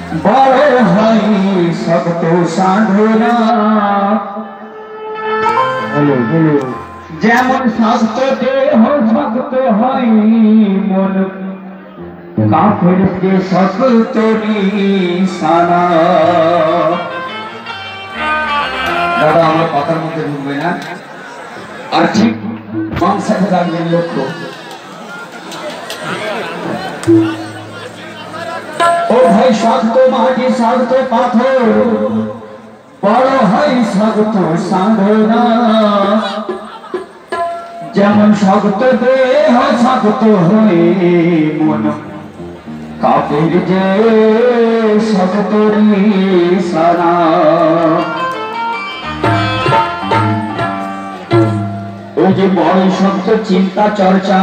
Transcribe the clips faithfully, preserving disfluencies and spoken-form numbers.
বড় হয় শক্ত সাধনা যেমন শক্ত দেহ শক্ত হয় মন কাফের যে শক্ত নিশানা। দাদা আমার কথার মধ্যে ঢুকবে না আর ঠিক বাম সাথে রাখবেন লক্ষ্য। ও ভাই শক্ত মাটি শক্ত পাথর বড় হয় শক্ত সাধনা যেমন শক্ত দেহ শক্ত হয়ে মন কাফের যে শক্ত নিশানা। ওই যে বড় শক্ত চিন্তা চর্চা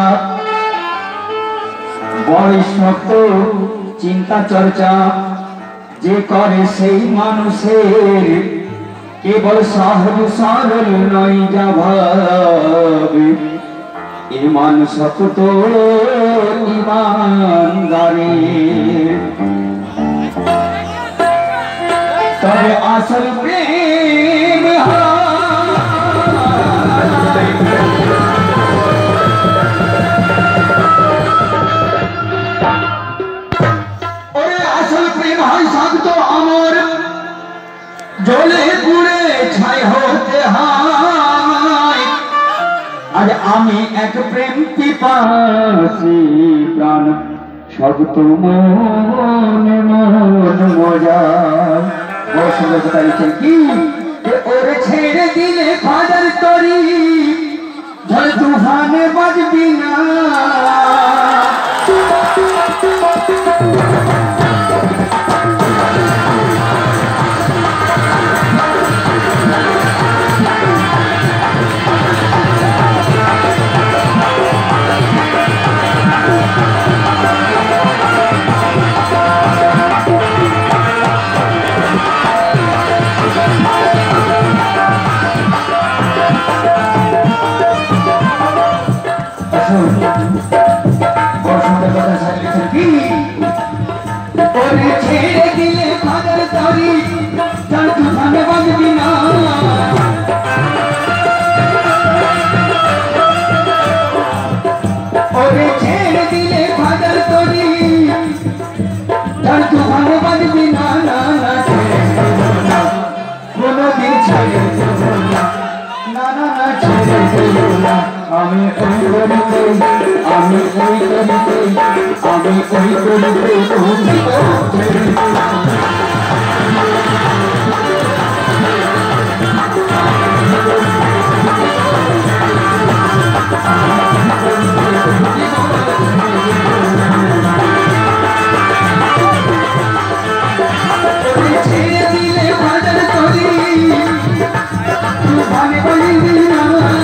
বড় শক্ত চিন্তা চর্চা যে করে সেই মানুষের কেবল সহজ সরল নয় যা ভাবে ইমান শক্ত ইমানদারি। তবে আসল প্রেম জলে পুড়ে ছাই হতে হয়। আজ আমি এক প্রেম পিপাসী প্রাণ শক্ত মন মন মজার। বড় সুন্দর কথা লিখছেন কি ওরে ছেড়ে দিলে ফাদার তরি ঝড় তুফানে বাজবি না। ছেড়ে দিলে ফাদার তরি ঝড় তুফানে বাজবি না। ওরে ছেড়ে দিলে ফাদার তরি ঝড় তুফানে বাজবি না। না না কোনদিন ছেড়ে দেব না না না না ছেড়ে দেব না। আমি ওই করিতে আমি ওই করিতে আমি ওই করিতে তুমি ছেড়ে দিলে ফাদার তরি তুফানে বাজবি না।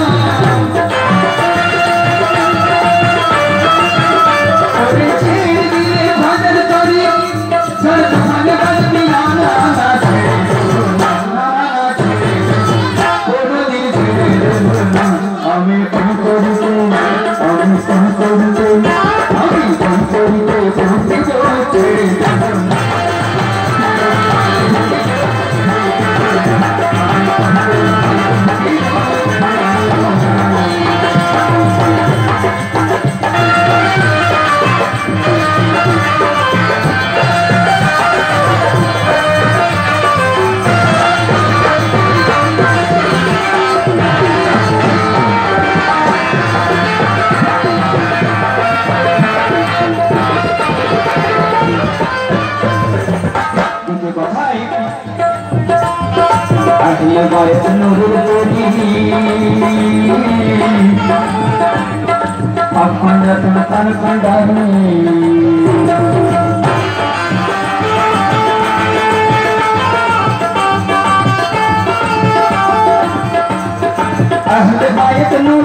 আমি কোন করিতে আমি কোন করিতে আমি কোন করিতে পৌঁছে যাচ্ছে। আহিলে বায়ত নুরুল করি আপন রতন তার কন্ডারি। ahli bayat nur